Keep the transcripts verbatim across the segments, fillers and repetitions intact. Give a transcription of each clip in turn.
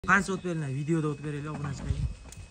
Qancha o't beringlar, videoda o't beringlar, obunachilarga.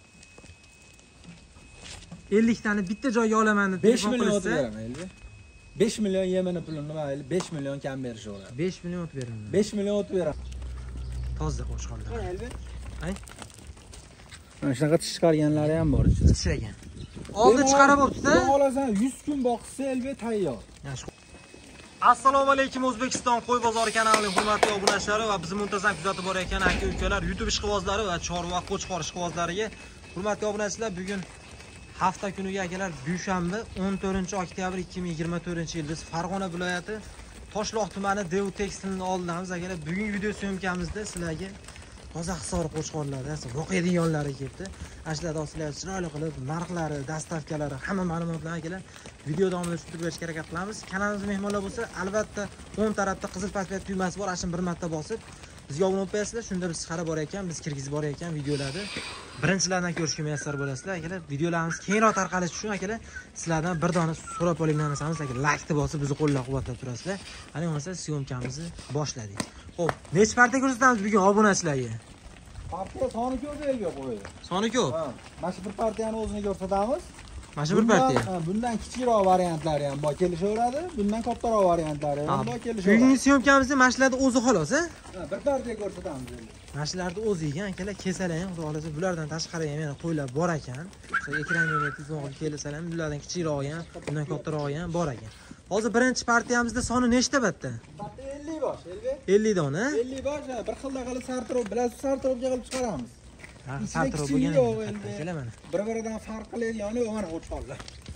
ellik tani bitta joyga olaman deb besh million o't beraman endi. besh million yemini pulini nima ayli besh million kam berishaveradi. besh million o't beringlar. besh million o't beraman. Toza qo'shqonlar. Mana elbi. Ay. Mana shunaqa tish chiqarganlari ham bor ichida. Tishlagan. Oldi chiqarib bo'pti-da. Olasan yuz kun boqsa elbi tayyor. Assalomu alaykum O'zbekiston qo'y bozori kanalining hurmatli obunachilari va bizni muntazam kuzatib borayotgan aka-ukalar, YouTube ishqibozlari va chorva qo'chqor ishqibozlariga hurmatli obunachilar, bugun hafta kuniga akalar dushanba o'n to'rtinchi oktyabr ikki ming yigirma to'rtinchi yil biz Farg'ona viloyati Toshloq tumani Dev Tekstilning oldidamiz akalar. Bugungi video syomkamizda sizlarga toza hisor qo'chqorlarda voqea deganlari kelibdi. Ashlarda sizlar chiroyli qilib narxlari, dastavkalari, hamma ma'lumotlarni akalar video davomida tushuntirib berishga harakat qilamiz. Kanalimizga mehmonlar bo'lsa, albatta o'ng tarafda qizil pasport tugmasi bor, ashuni bir marta bosib bizga obuna bo'lib qo'yasizlar. Shunda biz chiqarib borayotgan, biz kirgizib borayotgan videolarni birinchilardan ko'rishga muyassar bo'lasizlar akalar. Videolarimiz keyinroq tarqalishi uchun akalar sizlardan bir dona so'rab olgan narsamiz akalar, like bosib bizni qo'llab-quvvatlab turasizlar. Ana bo'lmasa syomkamizni boshladik. Xo'p, necha partiya ko'rsatamiz bugun obunachilarga? Partiya soni ko'p elga qo'ydi. Soni ko'p? Ha, mana shu bir partiyani o'zini ko'rsatamiz. Mana shu bir partiya. Ha, bundan kichikroq variantlari ham bor, kelishaveradi. Bundan kattaroq variantlari ham bor, kelishaveradi. Bugungi syomkamizda mana shularni o'zi xolos, ha? Ha, bir partiya ko'rsatamiz endi. Mana shularni o'zi ekan, akalar, kelsalar ham, xudo xolasa bulardan tashqari ham yana qo'ylar bor ekan. O'sha ekranga telefonga kelsalar ham bulardan kichikroq ham, bundan kattaroq ham bor ekan. Hozir birinchi partiyamizda soni nechta batta? Batta ellik bosh, elga. ellik dona. ellik bosh, bir xilda qilib sartirib, bilasiz, sartiribga qilib chiqaramiz. Ha, sartirib bo'lgan endi. Kelar mana. Bir-biridan farq qiladigan mana qo'chqorlar.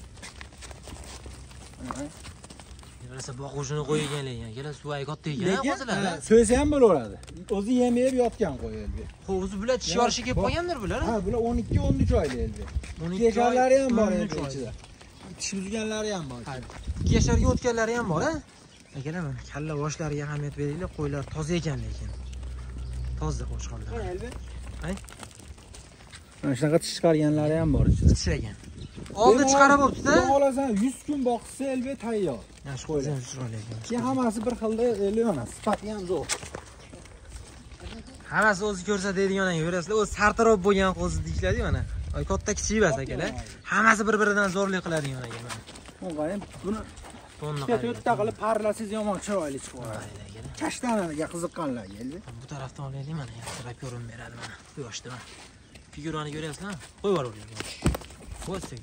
Yarasa boquvchini qo'yganlar, kelar suv ay katta ekan, qo'zilar. So'zi ham bo'laveradi. O'zi yemayib yotgan qo'y elga. Xo'p, o'zi bular tish yorishiga kelib qolgandir bular? Ha, bular o'n ikki o'n uch oyli elga. o'n ikki yasharlari ham bor ichida. Tish buzganlari ham bor. ikki yasharga o'tganlari ham bor, ha? Akalar mana kalla boshlariga ahamiyat beringlar, qo'ylar toza ekan lekin. Toza qo'chqorlar. Mana elbi. Ay. Mana shunaqa tish chiqarganlari ham bor ichida. Tishlagan. Oldi chiqarib bo'pti-da. Olasan yuz kun boqsa elbi tayyor. Yaxshi qo'ylar chiroyli ekan. Keyin hammasi bir xilda elbi mana, sifati ham zo'r. Hammasi o'zi ko'rsatadigan ko'rasizlar, o'zi sartarob bo'lgan qo'zi deyiladi mana. Ay katta kichik emas akalar. Hammasi bir-biridan zo'rlik qiladigan ekan mana. Qo'ying, buni tonni to'rtta qilib parlasiz yomon chiroyli chiqadi. Kashtanaga qiziqqanlarga elbi. Bu tarafdan olaylik mana, yaxshilab ko'rinib beradi mana. Quyoshda mana. Figurani ko'ryapsizlarmi? Qo'yib yuboringlar. Bo'lsak.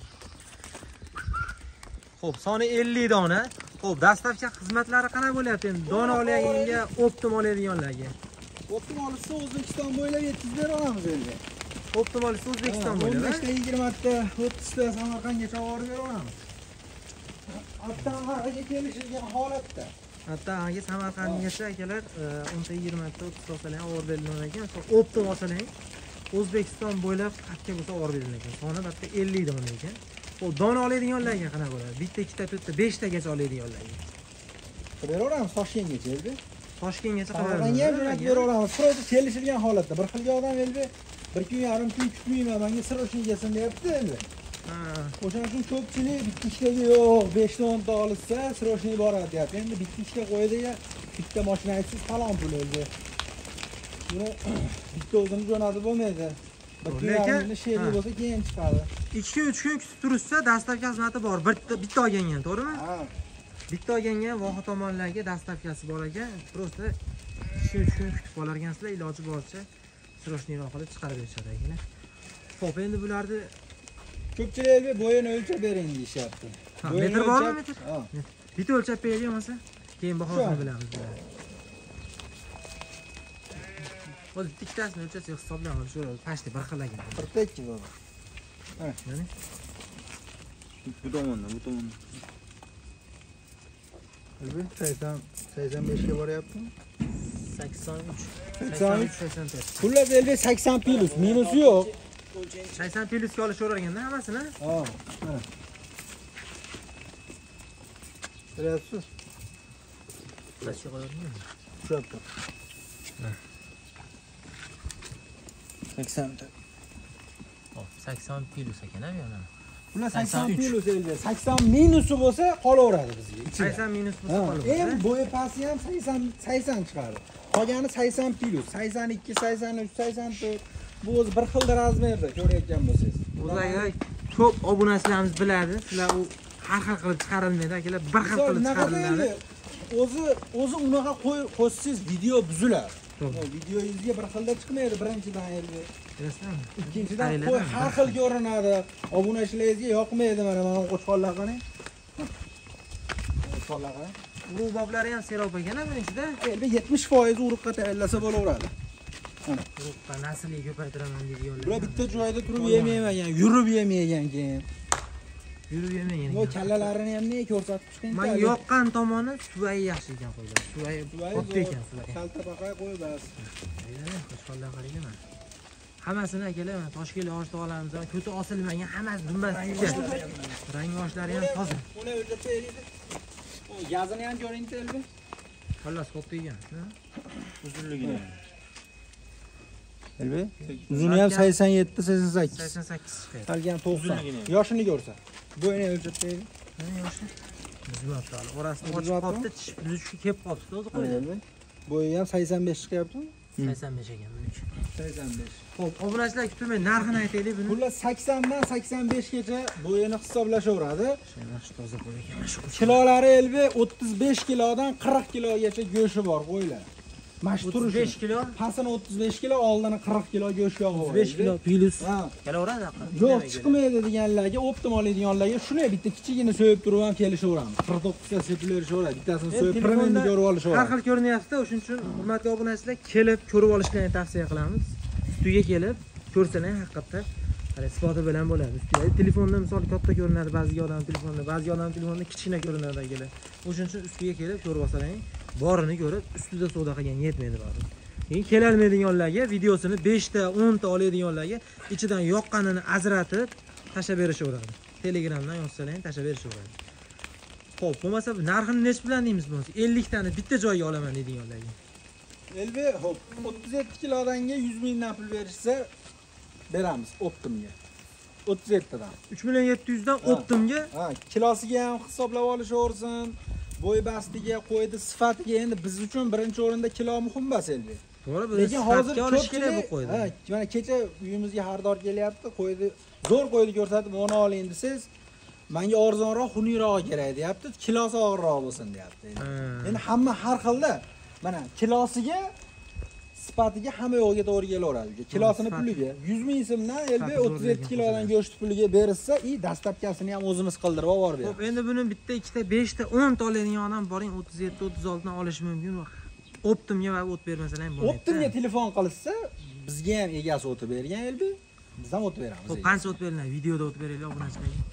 Xo'p, soni ellik dona. Xo'p, dastavka xizmatlari qanday bo'lyapti endi? Dona olganga, optim oladiganlarga. Optim olsa O'zbekiston bo'ylab yetkazib bera olamiz endi. Optim olsa O'zbekiston bo'ylab. o'n besh ta yigirma ta o'ttiz ta Samarqandgacha olib bera olamiz. Attanlarga kelishilgan holatda. Attanga Samarqandgacha akalar o'n ta yigirma ta o'ttiz ta olsalar ham olib berilgan ekan. Optim olsalar O'zbekiston bo'ylab qatga bo'lsa olib berilgan ekan. Soni bitta ellik dona ekan. Xo'p, dona oladiganlarga qanaqa bo'ladi? Bitta, ikkita, to'rtta, beshta gacha oladiganlarga. Bera olamiz Toshkentgacha elbi. Toshkentgacha qilib Samarqandga ham jo'natib bera olamiz. Просто kelishilgan holatda. Bir xilga odam elbi bir kun yarim kun kutmayman, menga siroshingasin deyapti endi. Ha. O'shaning uchun ko'pchilik bitta ishtaga yo'q, besh ta o'n ta olsa siroshin boradi deyapti. Endi bitta ishga qo'yadiga bitta mashina aytsiz talon pul elbi. Buni bitta o'zini jo'natib bo'lmaydi. Lekin she'ri bo'lsa keyin chiqadi. ikki uch kun kutib turishsa, dastavka xizmati bor. Bitta bitta olganga, to'g'rimi? Ha. Bitta olganga voha tomonlarga dastavkasi bor ekan. Просто ikki uch kun kutib qolargansizlar, iloji boricha siroshniyroq qilib chiqarib berishadi ekan. Xo'p, endi bularni ko'pchilik bo'yini o'lchab bering deyapti. Metr bormi, metr? Ha. Bitta o'lchab beraylik bo'lmasa, keyin bahosini bilamiz. Hozir ikkitasini o'lchasak hisoblaymiz, shu pashti bir xil ekan. Bitta ikki bor. Ha, mana. Bu tomondan, bu tomondan. Elbet sakson sakson besh ga boryaptimi? sakson uch. sakson uch, sakson to'rt. Xullas elbet sakson plus, minus yo'q. sakson plusga olishaverganda hammasini. Ha, mana. Ko'ryapsiz? Pastga qo'yadimi? Shu yerda. sakson ta. Hop, sakson plus ekan bu yana. Bular sakson plus elga. sakson minusi bo'lsa qolaveradi bizga. sakson minus bo'lsa qolaveradi. Endi bo'yi pasti ham sakson sakson chiqadi. Qolgani sakson plus, sakson ikki, sakson uch, sakson to'rt. Bu o'zi bir xil razmerda ko'rayotgan bo'lsangiz. O'zlariga ko'p obunachilarimiz biladi. Sizlar u har xil qilib chiqarilmaydi, akalar. Bir xil qilib chiqariladi. O'zi o'zi unaqa qo'ysangiz video buziladi. Videoyingizga bir xilda chiqmaydi birinchidan endi. Bilasizmi? Ikkinchidan qo'y har xil ko'rinadi. Obunachilaringizga yoqmaydi mana mana qo'chqonlar qarang. Qo'chqonlar qarang. Urug'boblari ham serob ekan-a birinchida. Endi yetmish foiz urug'qa tayyorlasa bo'laveradi. Urug'qa naslni ko'paytiraman deydi yo'llar. Bular bitta joyda turib yemayman, yurib yemaygan keyin. Yurib yemaygan. Bu kallalarini ham ne ko'rsatib chiqing. Men yoqqan tomoni suvay yaxshi ekan qo'ylar. Suvay katta ekan suvay. Kalta baqay qo'y bas. Aynan qo'shqonlar qarang mana. Hammasini akalar mana toshkentlik oshda olamiz. Ko'ti osilmagan, hammasi dumbas chiqqan. Rang oshlari ham toza. Uni o'ldirib beraylik. O yazini ham ko'ring telbi. Xullas katta ekan. Uzunligini. Elbi? Uzuni ham sakson yetti, sakson sakkiz. sakson sakkiz chiqadi. Qolgan to'qson. Yoshini ko'rsa. Bo'yini o'lchab beraylik. Mana yoshi. Buzmabdi hali. Orasini ochib qolibdi, tish buzishi kelib qolibdi o'zi qo'ydi. Bo'yi ham sakson besh chiqyaptimi? sakson besh ekan buniki. sakson besh. Xo'p, obunachilar kutilmay narxini aytaylik buni. Bular saksondan sakson beshgacha bo'yini hisoblashaveradi. Yaxshi toza bo'y ekan shu. Kilolari elbi o'ttiz besh kilodan qirq kilogacha go'shi bor qo'ylar. Mash turishi. o'ttiz besh kilo, pasini o'ttiz besh kilo, oldini qirq kilo go'sht yog'i bor. o'ttiz besh kilo plus. Ha. Kelaveradi aql. Yo'q, chiqmaydi deganlarga, optim oladiganlarga shuni bitta kichigini so'yib turib ham kelishaveramiz. qirq to'qqiz ga sepilaveradi. Bittasini so'yib primerni ko'rib olishaveradi. Har xil ko'rinyapti, o'shuning uchun hurmatli obunachilar kelib ko'rib olishlarini tavsiya qilamiz. Ustiga kelib ko'rsalar haqiqatda hali isboti bilan bo'ladi. Ustida telefonda misol katta ko'rinadi, ba'zi odam telefonda, ba'zi odam telefonda kichkina ko'rinadi akalar. O'shuning uchun ustiga kelib ko'rib olsalaring, borini ko'rib, ustida savdo qilgan yetmaydi baribir. Keyin kelolmaydiganlarga videosini besh ta, o'n ta oladiganlarga ichidan yoqqanini ajratib tashlab berishaveradi. Telegramdan yozsalaring tashlab berishaveradi. Xo'p, bo'lmasa narxini nech bilan deymiz bo'lsa, ellik tani bitta joyga olaman deydiganlarga. Elbi, hop, o'ttiz yetti kilodanga yuz mingdan pul berishsa beramiz optimga. o'ttiz yetti dan. uch million yetti yuz dan optimga. Ha, kilosiga ham hisoblab olishaversin. Bo'y bastiga, qo'ydi sifatiga endi biz uchun birinchi o'rinda kilo muhim emas elbi. To'g'ri, biz lekin hozir olish kerak bu qo'ydi. Ha, mana kecha uyimizga xaridor kelyapti, qo'ydi, zo'r qo'ydi ko'rsatib, "Mana oling" desiz, menga arzonroq, xuniyroq kerak deyapti, kilosi og'irroq bo'lsin deyapti. Endi hamma har xilda. Mana kilosiga, sifatiga hamma yo'lga to'g'ri kelaveradi. Kilosini puliga yuz ming so'mdan elbi o'ttiz yetti kilodan go'sht puliga berishsa, i dastlabkasini ham o'zimiz qildirib olib beramiz. Xo'p, endi buni bitta, ikkita, besh ta, o'n ta oladigan odam boring o'ttiz yetti o'ttiz olti dan olish mumkin. Optimga va o't bermasalar ham bo'lmaydi. Optimga telefon qilsa, bizga ham egasi o'tib bergan elbi, biz ham o'tib beramiz. Xo'p, qancha o't beringlar? Videoda o't beraylik obunachilarga.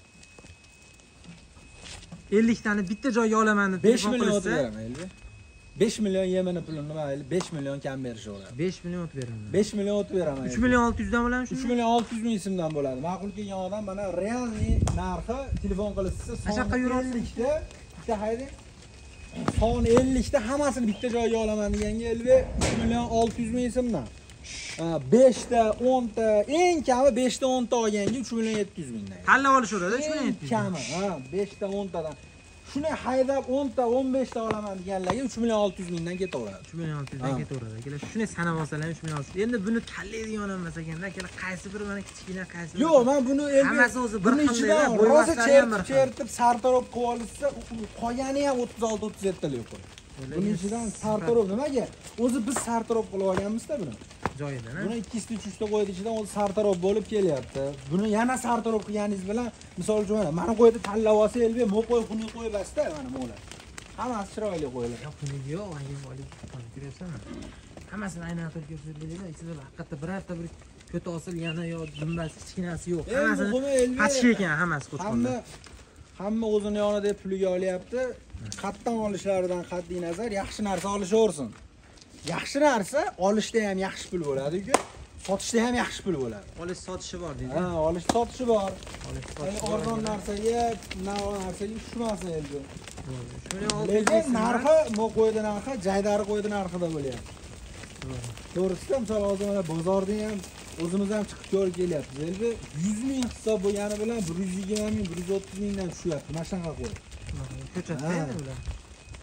ellik tani bitta joyga olaman deb besh million o'tib beraman elbi. besh million yemini pulini nima deydi? besh million kam berishaveradi. besh million o't beraman. besh million o'tib beraman. uch million olti yuz dan bo'ladi shu. uch million olti yuz ming so'mdan bo'ladi. Ma'qul kelgan odam mana realni narxi telefon qilsa Qachonqa yurasiz? ellikta, bitta hayding. Son ellikta hammasini bitta joyga olaman deganga elbi uch million olti yuz ming so'mdan. besh ta, o'n ta, eng kami besh ta, o'n ta olganga uch million yetti yuz mingdan. Tanlab olishaveradi uch million yetti yuz. Kami, ha, besh ta, o'n tadan. Shuni haydab o'n ta, o'n besh ta olaman deganlarga uch million olti yuz mingdan ketaveradi. uch million olti yuz dan ketaveradi. Akalar shuni sanab olsalar uch million olti yuz. Endi buni tanlaydigan emas ekanda, akalar qaysi biri mana kichkina, qaysi biri. Yo'q, men buni elbi hammasi o'zi bir xil. Roza chertib, chertib sartarob qilib olsa, qolgani ham o'ttiz olti o'ttiz yetti talik qo'y. Buning ichidan sartarob nimaga? O'zi biz sartarob qilib olganmiz-da buni. Joyidan, ha? Buni ikki ta, uch ta qo'ydi ichidan o'zi sartarob bo'lib kelyapti. Buni yana sartarob qilganingiz bilan, misol uchun mana mani qo'ydi tanlab olsa, elbi mo qo'y, xuni qo'y bas-da, mana mo'lar. Hammasi chiroyli qo'ylar. Yo'q, xuni yo'q, ayni olib ko'rasanmi? Hammasini aynan turib ko'rsatadilar. Ichida haqiqatda birorta bir ko'ti osilgani yo dumbasi kichkinasi yo'q. Hammasini qattiq ekan, hammasi qo'chqonlar. Hamma hamma o'zini yonida puliga olyapti. Qatdan olishlaridan qat'iy nazar yaxshi narsa olishaversin. Yaxshi narsa olishda ham yaxshi pul bo'ladi-ku, sotishda ham yaxshi pul bo'ladi. Olish sotishi bor deydi. Ha, olish sotishi bor. Olish sotishi bor. Arzon narsaga, navon narsaga tushmasin endi. Shuni Lekin narxi, mo qo'ydi narxi, jaydari qo'ydi narxida bo'lyapti. To'g'risi, misol hozir mana bozorda ham o'zimiz ham chiqib ko'rib kelyapmiz. Endi yuz ming hisob bo'lgani bilan bir yuz yigirma ming, bir yuz o'ttiz mingdan tushyapti. Mana shunaqa qo'y. Ko'chatda endi bular.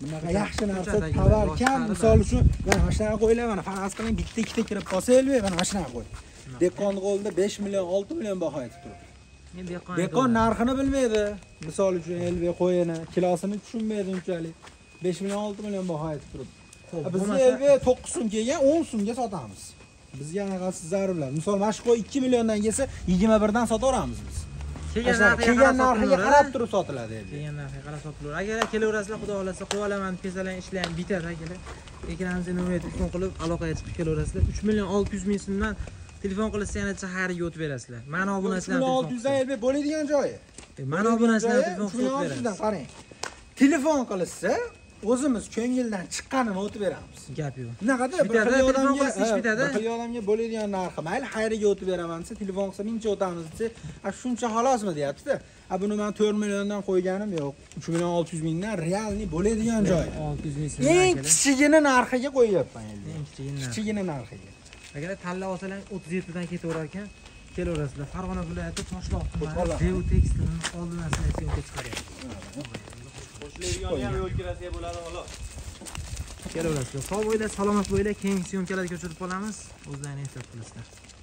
Bunaqa yaxshi narsa ko'chadagi tovar boshqa kam, narsa. misol uchun mana mana shunaqa qo'ylar, mana faraz qiling bitta ikkita kirib qolsa elbek, mana mana shunaqa qo'y. Dehqon qo'lida besh million, olti million baho aytib turibdi. Men dehqon. Dehqon narxini bilmaydi. Misol uchun elbek qo'yini, kilosini tushunmaydi unchalik. besh million, olti million baho aytib turibdi. Biz elbek to'qqiz so'm kelgan o'n so'mga sotamiz. Bizga anaqasi zarurlar. Misol mana shu qo'y ikki milliondan kelsa yigirma birdan sotaveramiz biz. Kelgan Kelgan narxiga qarab turib sotiladi elbek. Kelgan narxiga qarab sotiladi. Agar kelaverasizlar, xudo xolasa qo'ya olaman, kesalang ishlang bitadi akalar. Ekraningizni nomerga telefon qilib aloqaga chiqib kelaverasizlar. uch million olti yuz ming so'mdan telefon qilsa yana xariga o'tib berasizlar. Mana obunachilardan telefon. olti yuzdan elbek bo'ladigan joyi. Mana obunachilardan telefon qilib olti berasiz. yuzdan qarang. Telefon qilsa o'zimiz ko'ngildan chiqqanini o'tib beramiz. Gap yo'q. Bunaqada bir Bitadi, xil telefon odamga, qilsa ish bitadi. bir xil odamga bo'ladigan narxi, mayli xayriga o'tib beraman desa, telefon qilsa mingcha o'tamiz desa, a shuncha xolosmi deyapti-da. A buni men to'rt milliondan qo'yganim yo'q. uch million olti yuz mingdan realni bo'ladigan joy. olti yuz ming so'm. Eng kichigini narxiga qo'yyapman endi. Eng kichigini. Kichigini narxiga. Agar tanlab olsalar o'ttiz yetti dan ketaverar ekan, kelaverasizlar. Farg'ona viloyati Toshloq tumani Qo'shqo'rg'on. Dev tekstilni oldinasidan syomka chiqaryapti. Qo'shiladigan ham yo'l kirasiga bo'ladi xolos. Kelaverasizlar. Sog' bo'linglar, salomat bo'linglar. Keyingi syomkalarga ko'chirib qolamiz. O'zlaringiz ehtiyot qilasizlar.